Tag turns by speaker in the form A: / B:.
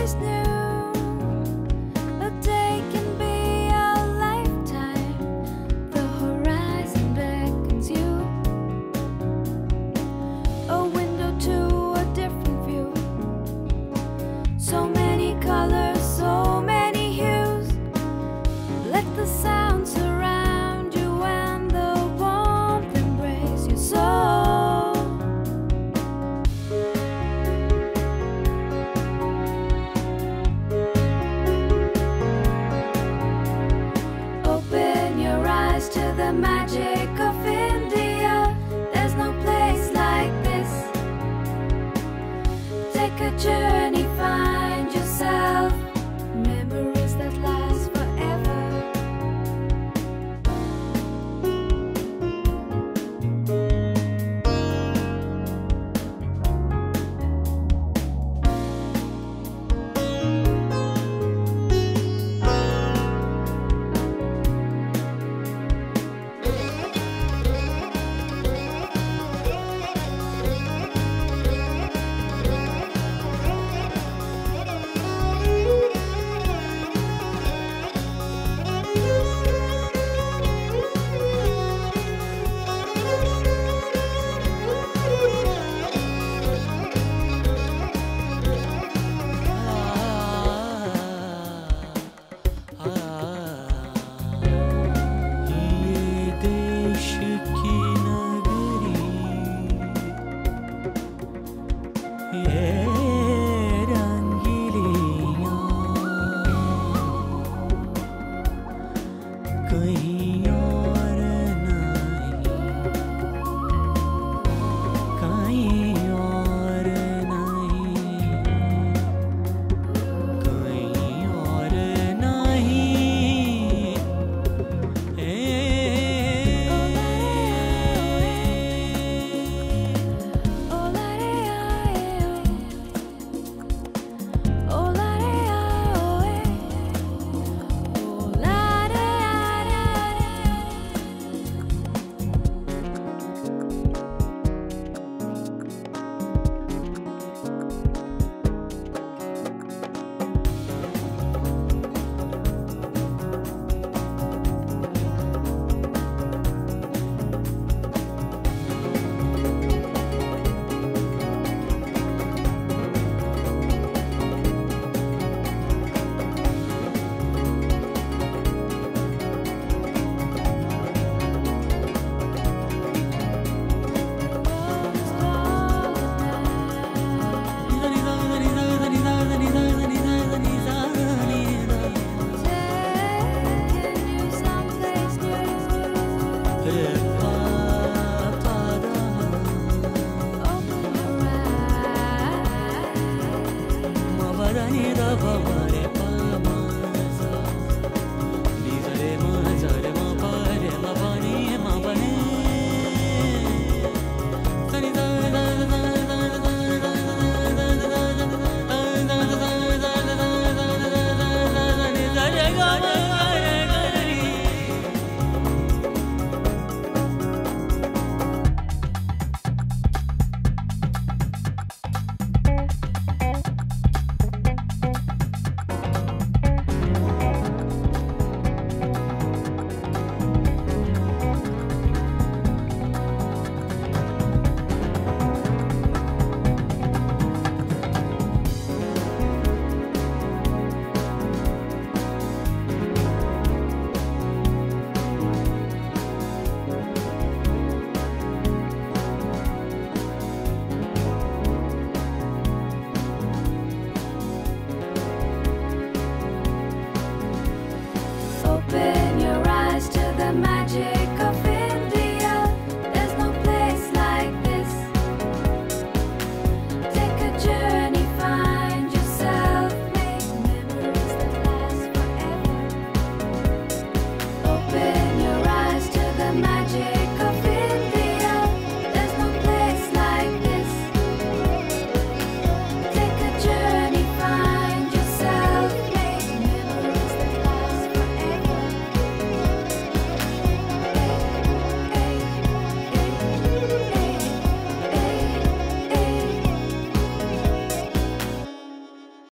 A: someplace new. A day can be a lifetime. The horizon beckons you. A window to a different view. So many colors, so many hues. Let the sound surround you and the warmth embrace your soul. Open your eyes to the magic of India. There's no place like this. Take a journey, find yourself. Memories that last forever.
B: Ni da ba ma re pa.